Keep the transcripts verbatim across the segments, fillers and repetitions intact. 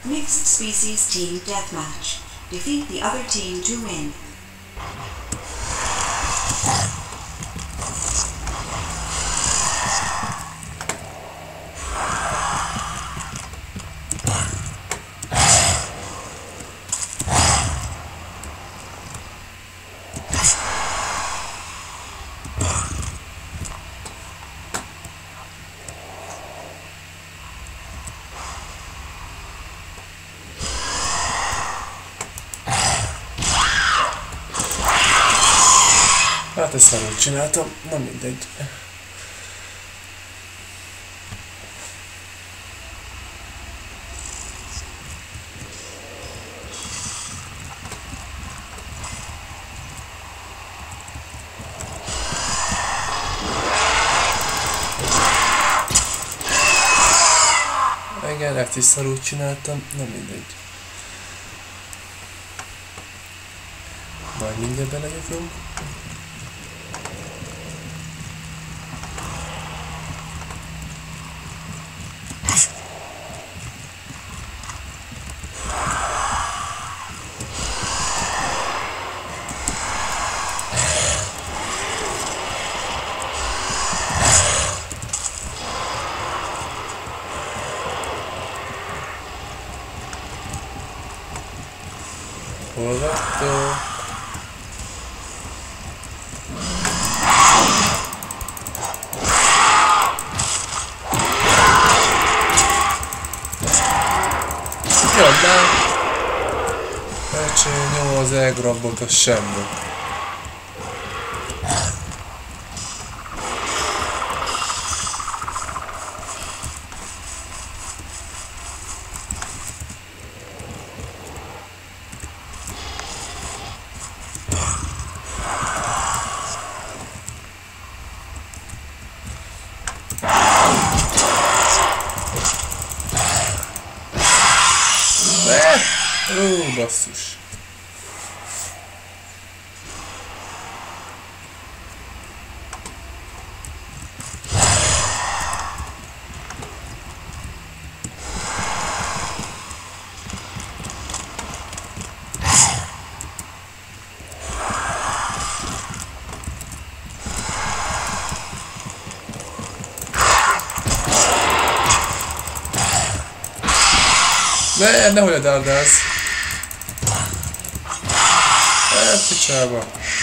Mixed Species Team Deathmatch. Defeat the other team to win. Hát ezt szarul csináltam, na mindegy. Igen, ezt is szarul csináltam, na mindegy. Majd mindjárt belejövünk. Hol vagytok? Jaj, de... Elcsinálom az elgrabot, az semmi. Ó, basszus. Ne, nehogy a dárdálsz. Hát, picsába.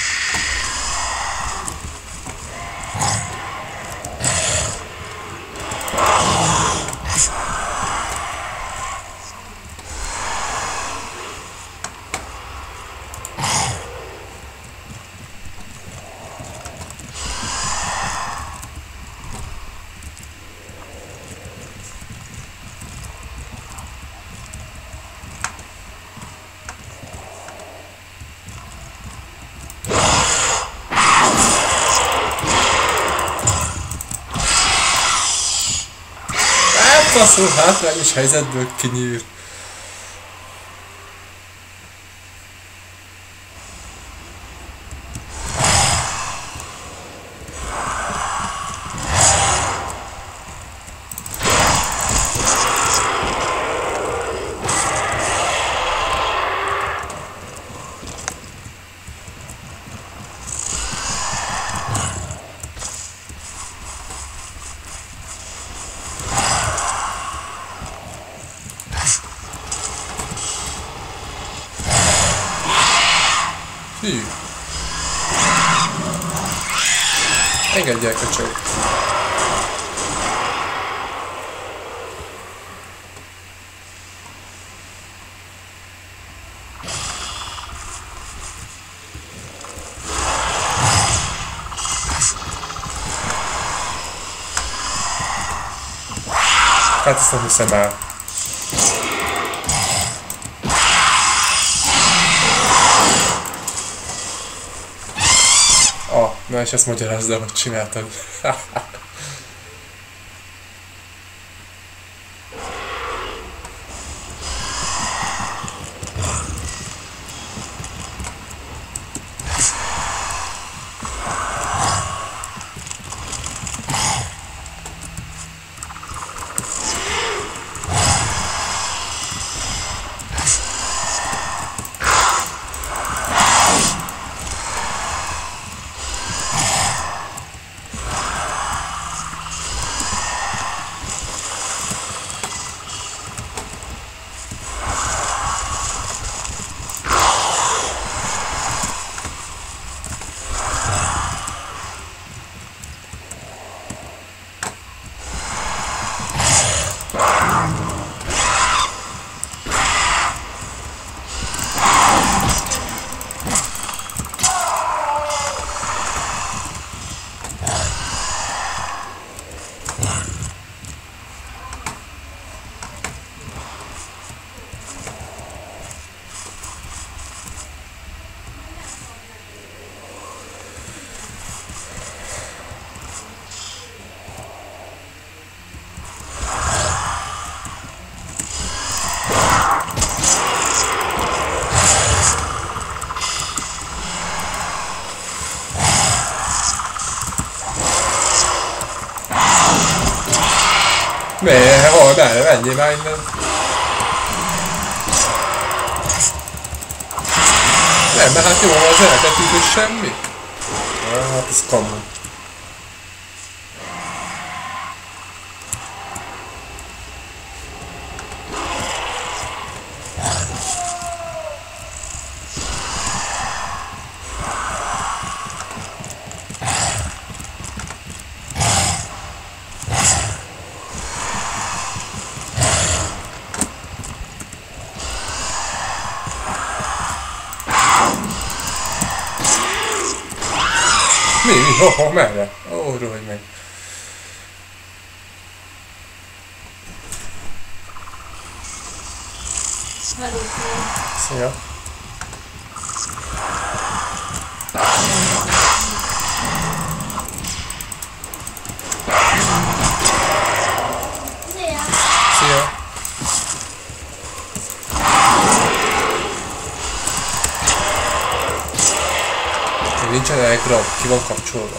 Faszul hátrányos helyzetből kinyír. Hű. Engedjél köcsög. Hát ezt nem hiszem el. Ah, na és ezt magyarázd el, hogy csináltad. Miért? Hol? Merre? Menjél már innen. Nem, mert hát jó, az elbetűt és semmi. Hát ez kamu. Mi? Mi? Oh, oh, merre? Ó, oh, rohagy meg. Szia. Szia. Nincsen elgrab, ki van kapcsolva.